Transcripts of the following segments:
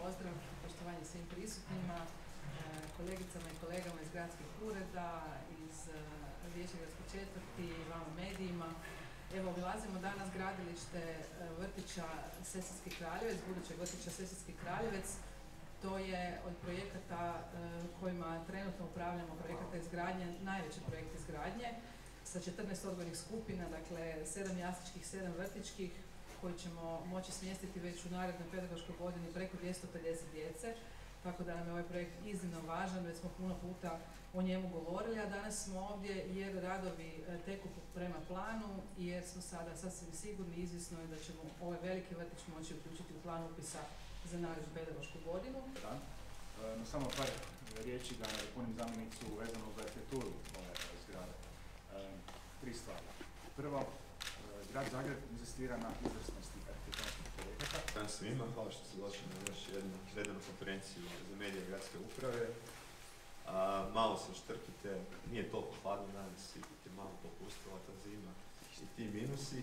pozdrav, poštovanje svim prisutnima, kolegicama i kolegama iz gradskih ureda, iz Vijeća gradske četvrti, vama medijima. Evo, obilazimo danas gradilište vrtića Sesvetski Kraljevec, budućeg vrtića Sesvetski Kraljevec. To je od projekata kojima trenutno upravljamo, projekata izgradnje, najveći projekt izgradnje, sa 14 odgojnih skupina, dakle 7 jasličkih, 7 vrtićkih, koji ćemo moći smjestiti već u narednoj pedagoškoj godini preko 250 djece, tako da nam je ovaj projekt iznimno važan, već smo puno puta o njemu govorili, a danas smo ovdje jer radovi teku prema planu i jer smo sada sasvim sigurni i izvisno je da ćemo ovaj veliki vrtić moći uključiti u plan upisa za narednu pedagošku godinu. No, samo par riječi da nadopunim zamjenicu vezano za arhitekturu ove zgrade. 3 stvari. Prvo, Grad Zagreb inzistira na izvrsnosti arhitektonskih projekata. Dan svima, hvala što ste došli na još jednu redovnu konferenciju za medije gradske uprave. Malo se štrkite, nije toliko hladno danas, je malo popustila ta zima i ti minusi.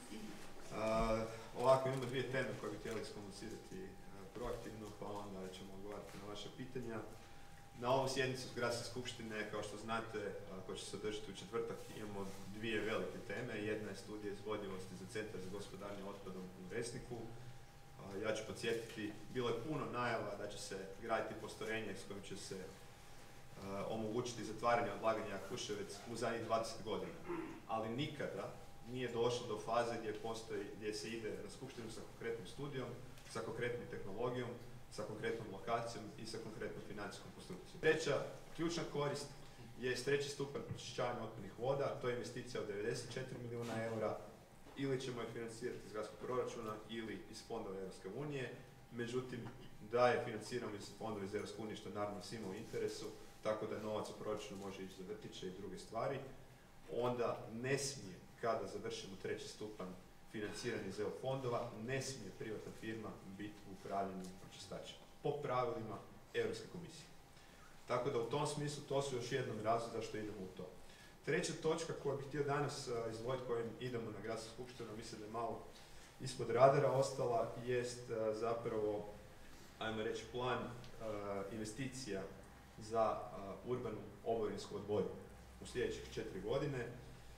Ovako, imamo 2 teme koje bi htjeli iskomunicirati proaktivno, pa onda ćemo odgovarati na vaše pitanja. Na ovu sjednicu Gradske skupštine, kao što znate, koja će se održati u četvrtak, imamo 2 velike teme. Jedna je studija izvodljivosti za Centar za gospodarenje otpadom u Resniku. Ja ću podsjetiti, bilo je puno najava da će se graditi postrojenje s kojim će se omogućiti zatvaranje odlaganja Jakuševec u zadnjih 20 godina. Ali nikada nije došlo do faze gdje se ide na skupštinu sa konkretnom studijom, sa konkretnom tehnologijom, sa konkretnom lokacijom i sa konkretnom financijskom konstrukcijom. Treća ključna korist je 3. stupanj pročišćavanja otpadnih voda, to je investicija od 94 milijuna eura, ili ćemo je financirati iz gradskog proračuna ili iz fondova Europske unije. Međutim, da je financiramo iz fondova iz Europske unije, što naravno svima u interesu, tako da novac u proračunu može ići za vrtiće i druge stvari, onda ne smije, kada završimo 3. stupanj financiranje iz EU fondova, ne smije privatna firma biti u upravljanju pročistača, po pravilima Europske komisije. Tako da u tom smislu to su još jednom razlog zašto idemo u to. Treća točka koju bih htio danas izdvojiti, kojim idemo na Gradsku skupštinu, mislim da je malo ispod radara ostala, jest zapravo, ajmo reći, plan investicija za urbanu oborinsku odvodnju u sljedećih 4 godine.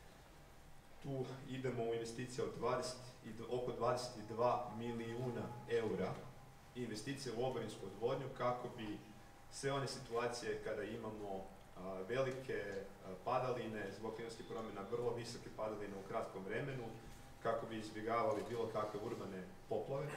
Tu idemo u investicije od oko 22 milijuna eura investicije u oborinsku odvodnju kako bi sve one situacije kada imamo velike padaline zbog klimatskih promjena, vrlo visoke padaline u kratkom vremenu, kako bi izbjegavali bilo kakve urbane poplave.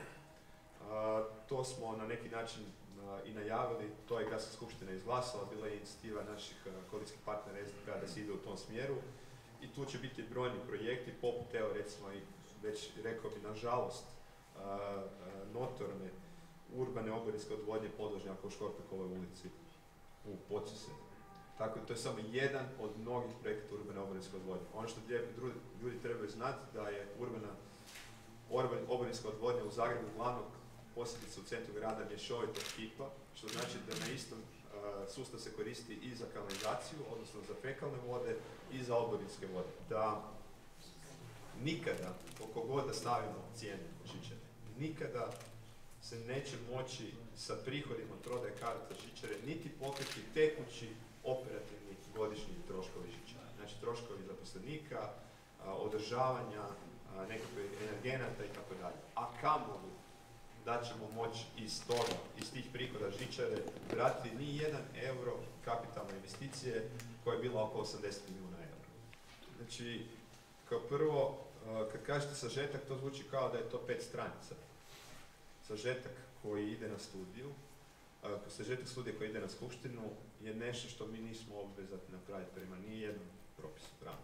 To smo na neki način i najavili, to je Gradska skupština izglasala, bila je inicijativa naših koalicijskih partnera SDP-a da se ide u tom smjeru. I tu će biti brojni projekti, poput, evo recimo, i već rekao bi, nažalost, notorne urbane oborinske odvodnje podvožnjaka u Škorpekovoj ulici u Podsjesenu. Tako da to je samo jedan od mnogih projekata urbane oborinske odvodnje. Ono što ljudi trebaju znati da je oborinska odvodnja u Zagrebu uglavnom posljedica u centru grada mješovitog tipa, što znači da na istom sustav se koristi i za kanalizaciju, odnosno za fekalne vode i za oborinske vode. Da nikada, koliko god da stavimo cijene žičare, nikada se neće moći sa prihodima od prodaje karata žičare niti pokriti tekući operativni godišnji troškovi žičara. Znači troškovi zaposlenika, održavanja, nekakve energenata itd. A kamoli da ćemo moći iz tih prihoda žičare vratiti ni 1 euro kapitalne investicije koja je bila oko 80 milijuna eura. Znači, kao prvo, kad kažete sažetak, to zvuči kao da je to 5 stranica. Sažetak koji ide na studiju, sažetak studija koji ide na skupštinu je nešto što mi nismo obvezatni napraviti prema nijednom propisu pravno.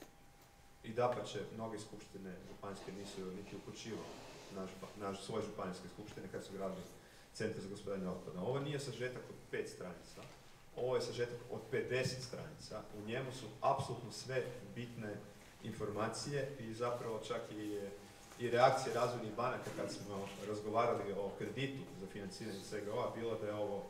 I dapače, mnoge skupštine županijske nisu niti upućivali na svoje županijske skupštine kad su gradili Centar za gospodarenje otpadom. Ovo nije sažetak od 5 stranica, ovo je sažetak od 50 stranica. U njemu su apsolutno sve bitne informacije i zapravo čak i reakcije razvojnih banaka kad smo razgovarali o kreditu za financiranje svega ova, bilo da je ovo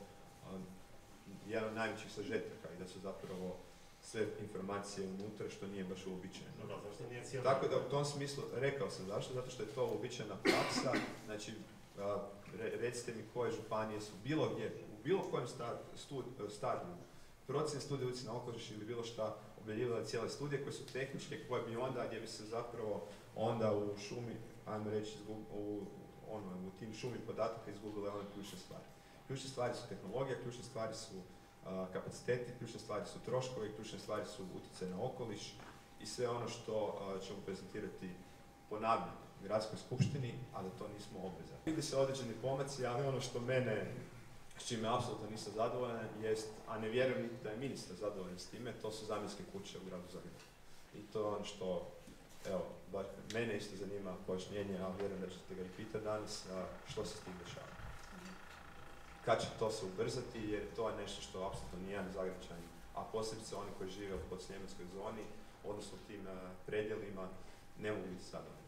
jedan od najvećih sažetaka i da su zapravo sve informacije unutra, što nije baš uobičajeno. Tako da u tom smislu, rekao sam zašto, zato što je to uobičajena praksa, znači Recite mi koje županije su bilo gdje, u bilo kojem stadiju procjene studije utjecaja na okoliš ili bilo šta objavljivale cijele studije koje su tehničke, koje bi onda, gdje bi se zapravo onda u šumi, ajmo reći, u tim šumi podataka izgubile one ključne stvari. Ključne stvari su tehnologija, ključne stvari su kapaciteti, ključne stvari su troškovi, ključne stvari su utjecaj na okoliš i sve ono što ćemo prezentirati, ponavljam, gradskoj skupštini, a da to nismo obvezani. Vidi se određeni pomaci, ali ono što mene, s čime apsolutno nisam zadovoljan, jest, a ne vjerujem niti da je ministar zadovoljan s time, to su zamjenske kuće u gradu Zagrebu. I to je ono što, evo, mene isto zanima pojašnjenje, ali vjerujem da ćete ga i pitati danas, što se s tim dešava. Kad će to se ubrzati, jer to je nešto što apsolutno nijedan Zagrepčanin, a posebice oni koji žive u podsljemenskoj zoni, odnosno u tim predjelima, ne mogu biti zadovoljni.